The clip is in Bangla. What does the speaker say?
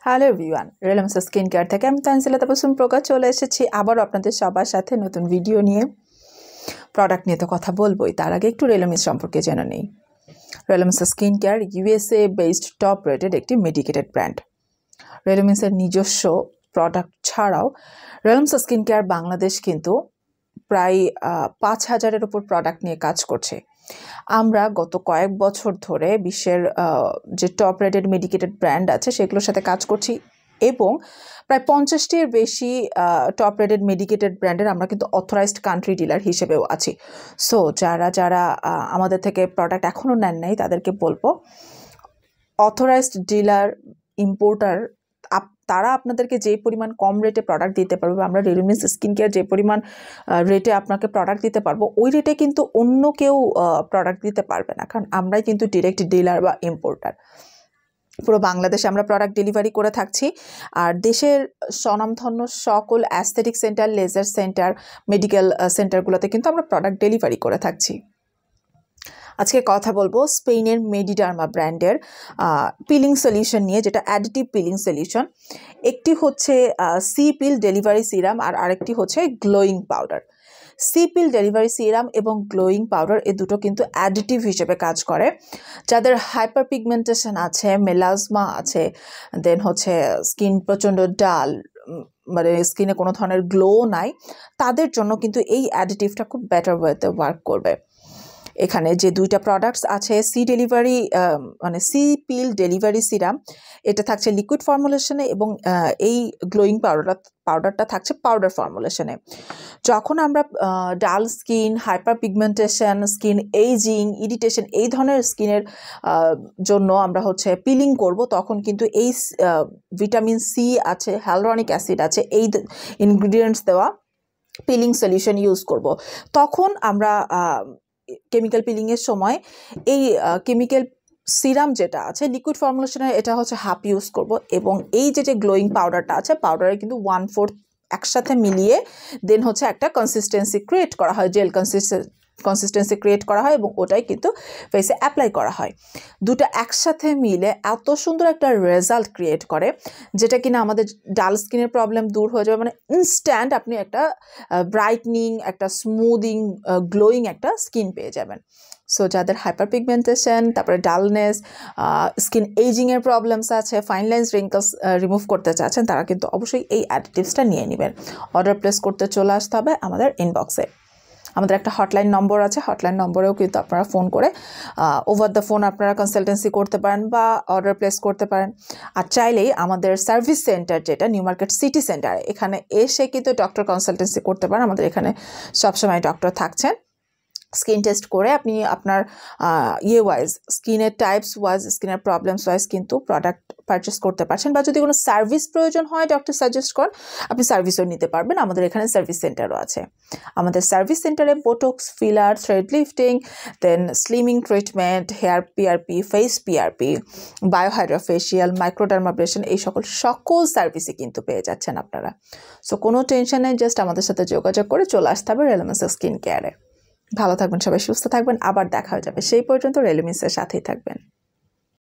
Hello everyone, Relumins skin care থেকে আমি তানজিলা তাবাসসুম প্রকাশ চলে এসেছি আবারও আপনাদের সবার সাথে নতুন ভিডিও নিয়ে। প্রোডাক্ট নিয়ে তো কথা বলবোই, তার আগে একটু রেলুমিন্স সম্পর্কে জেনে নেই। Relumins skin care USA based top rated একটি মেডিকেটেড ব্র্যান্ড। রেলুমিন্সের নিজস্ব প্রোডাক্ট ছাড়াও রেলুমিন্স স্কিন কেয়ার বাংলাদেশ কিন্তু প্রায় ৫,০০০-এর উপর প্রোডাক্ট নিয়ে কাজ করছে। আমরা গত কয়েক বছর ধরে বিশ্বের যে টপ রেটেড মেডিকেটেড ব্র্যান্ড আছে সেগুলোর সাথে কাজ করছি এবং প্রায় ৫০টির বেশি টপ রেটেড মেডিকেটেড ব্র্যান্ডের আমরা কিন্তু অথরাইজড কান্ট্রি ডিলার হিসেবেও আছি। সো যারা আমাদের থেকে প্রোডাক্ট এখনও নেন নাই তাদেরকে বলবো, অথরাইজড ডিলার ইম্পোর্টার তারা আপনাদেরকে যে পরিমাণ কম রেটে প্রোডাক্ট দিতে পারবে, আমরা রেলুমিন্স স্কিন কেয়ার যে পরিমাণ রেটে আপনাকে প্রোডাক্ট দিতে পারবো ওই রেটে কিন্তু অন্য কেউ প্রোডাক্ট দিতে পারবে না, কারণ আমরাই কিন্তু ডিরেক্ট ডিলার বা ইম্পোর্টার। পুরো বাংলাদেশে আমরা প্রোডাক্ট ডেলিভারি করে থাকছি। আর দেশের স্বনামধন্য সকল aesthetic centre, laser centre, medical সেন্টারগুলোতে কিন্তু আমরা প্রোডাক্ট ডেলিভারি করে থাকছি। আজকে কথা বলবো স্পেনের মেডিডার্মা ব্র্যান্ডের পিলিং সলিউশন নিয়ে, যেটা অ্যাডিটিভ পিলিং সলিউশন। একটি হচ্ছে সি পিল ডেলিভারি সিরাম আর আরেকটি হচ্ছে glowing powder. C peel delivery serum এবং গ্লোয়িং পাউডার এই দুটো কিন্তু অ্যাডিটিভ হিসেবে কাজ করে। যাদের হাইপার পিগমেন্টেশন আছে, মেলাজমা আছে, দেন হচ্ছে স্কিন প্রচণ্ড ডাল, মানে স্কিনে কোনো ধরনের গ্লো নাই, তাদের জন্য কিন্তু এই অ্যাডিটিভটা খুব বেটার ওয়েতে ওয়ার্ক করবে। এখানে যে দুইটা প্রোডাক্টস আছে, মানে সি পিল ডেলিভারি সিরাম, এটা থাকছে লিকুইড ফর্মুলেশনে এবং এই গ্লোয়িং পাউডারটা থাকছে পাউডার ফর্মুলেশনে। যখন আমরা dull skin, hyperpigmentation, skin ageing, irritation এই ধরনের স্কিনের জন্য আমরা হচ্ছে পিলিং করব, তখন কিন্তু এই ভিটামিন সি আছে, হ্যালুরনিক অ্যাসিড আছে, এই ইনগ্রিডিয়েন্টস দেওয়া পিলিং সলিউশন ইউজ করব। তখন আমরা কেমিক্যাল পিলিংয়ের সময় এই কেমিক্যাল সিরাম যেটা আছে লিকুইড ফর্মুলেশনের, এটা হচ্ছে হাফ ইউজ করব এবং এই যে গ্লোয়িং পাউডারটা আছে, পাউডারে কিন্তু 1/4 একসাথে মিলিয়ে দেন হচ্ছে একটা কনসিস্টেন্সি ক্রিয়েট করা হয়, জেল কনসিস্টেন্সি ক্রিয়েট করা হয় এবং ওটাই কিন্তু ফেসে অ্যাপ্লাই করা হয়। দুটো একসাথে মিলে এত সুন্দর একটা রেজাল্ট ক্রিয়েট করে, যেটা কিনা আমাদের ডাল স্কিনের প্রবলেম দূর হয়ে যাবে। মানে ইনস্ট্যান্ট আপনি একটা ব্রাইটনিং, একটা স্মুদিং, গ্লোয়িং একটা স্কিন পেয়ে যাবেন। সো যাদের হাইপার পিগমেন্টেশন, তারপরে ডালনেস, স্কিন এইজিংয়ের প্রবলেমস আছে, ফাইন লাইন্স, রিঙ্কলস রিমুভ করতে চাচ্ছেন, তারা কিন্তু অবশ্যই এই অ্যাডিটিভসটা নিয়ে নেবেন। অর্ডার প্লেস করতে চলে আসতে হবে আমাদের ইনবক্সে। আমাদের একটা হটলাইন নম্বর আছে, হটলাইন নম্বরেও কিন্তু আপনারা ফোন করে ওভার দ্য ফোন আপনারা কনসালটেন্সি করতে পারেন বা অর্ডার প্লেস করতে পারেন। আর চাইলেই আমাদের সার্ভিস সেন্টার, যেটা নিউ মার্কেট সিটি সেন্টার, এখানে এসে কিন্তু ডক্টর কনসালটেন্সি করতে পারেন। আমাদের এখানে সবসময় ডক্টর থাকছেন। স্কিন টেস্ট করে আপনি আপনার ওয়াইজ, স্কিনের টাইপস ওয়াইজ, স্কিনের প্রবলেমস ওয়াইজ কিন্তু প্রোডাক্ট পারচেস করতে পারছেন। বা যদি কোনো সার্ভিস প্রয়োজন হয়, ডক্টর সাজেস্ট করেন, আপনি সার্ভিসও নিতে পারবেন। আমাদের এখানে সার্ভিস সেন্টারও আছে। আমাদের সার্ভিস সেন্টারে Botox, filler, thread lifting, then slimming treatment, hair PRP, face PRP, biohydrofacial, microdermabrasion, এই সকল সার্ভিসই কিন্তু পেয়ে যাচ্ছেন আপনারা। সো কোনো টেনশন নেই, জাস্ট আমাদের সাথে যোগাযোগ করে চলে আসতে হবে রেলুমিন্স স্কিন কেয়ারে। ভালো থাকবেন সবাই, সুস্থ থাকবেন, আবার দেখা হয়ে যাবে। সেই পর্যন্ত রেলুমিন্সের সাথেই থাকবেন।